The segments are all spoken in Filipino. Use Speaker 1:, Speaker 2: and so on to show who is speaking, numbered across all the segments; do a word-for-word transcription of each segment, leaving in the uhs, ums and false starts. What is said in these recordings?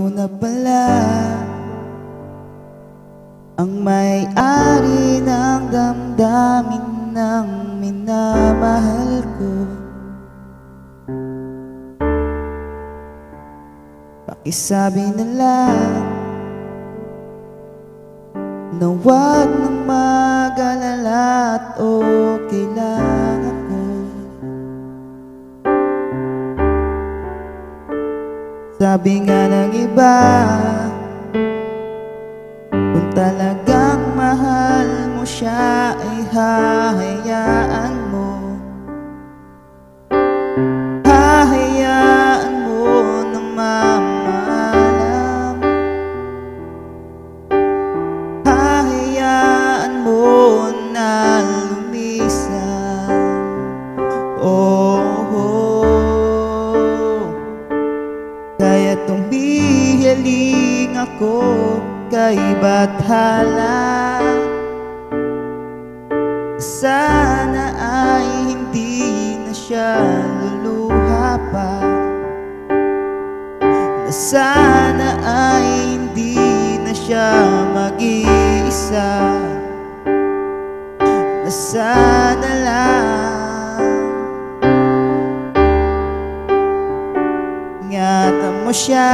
Speaker 1: na pala ang may-ari ng damdamin ng minamahal ko. Pakisabi na lang na huwag nang mag-alala at okay lang ako. Sabi nga ng iba, kung talagang mahal mo siya ay hahayaan mo. Hahayaan mo na mamahalam. Hahayaan mo na lumisan. Oh, oh. Kaya tumihiling ako kay bathala. Sana ay hindi na siya luluha pa. Na sana ay hindi na siya mag-iisa. Na sana lang ingatan mo siya.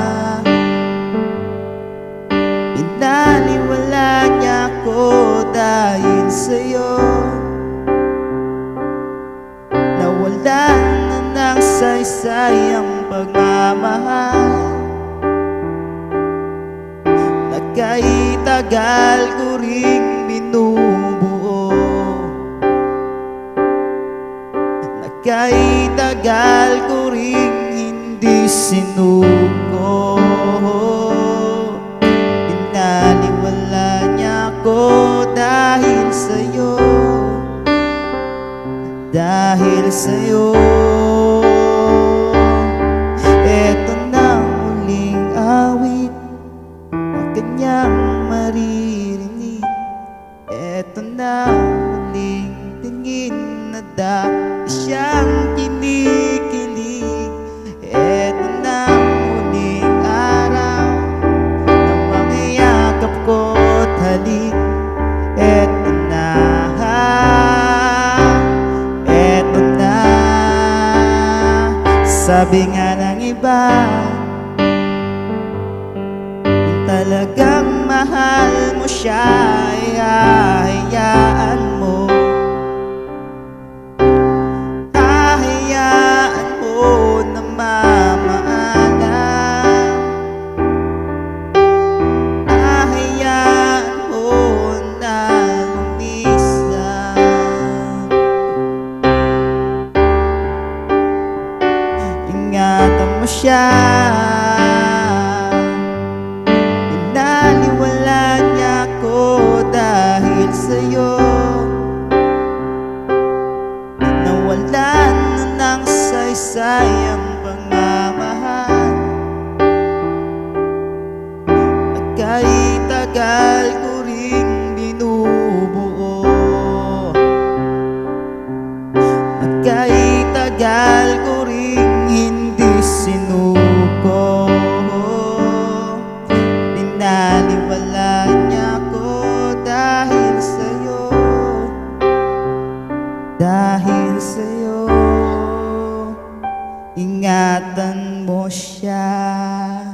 Speaker 1: Pinaniwala niya ako dahil sa'yo. Nawalan na ng saysay ang pagmamahal na kahit tagal ko ring binubuo. Na kahit tagal ko ring hindi sinuko. Pinaniwala niya ako dahil sa'yo. Dahil sa'yo. Eto na muling awit na kanyang maririnig. Eto na muling tingin na dati siyang kinikilig. Eto na muling araw na mangyayakap ko't halik. Eto na, eto na. Sabi nga ng iba, kung talagang mahal mo siya ay hahayaan mo. Hahayaan mo na mamaalam. Hahayaan mo na lumisan. Ingatan mo siya. Pinaniwala niya ako dahil sa'yo. Nawalan na ng saysay ang pagmamahal at kahit tagal ko ring binubuo. At kahit tagal ko ring hindi sinuko. Pinaniwala niya ako dahil sa'yo. Dahil sa'yo. Ingatan mo siya.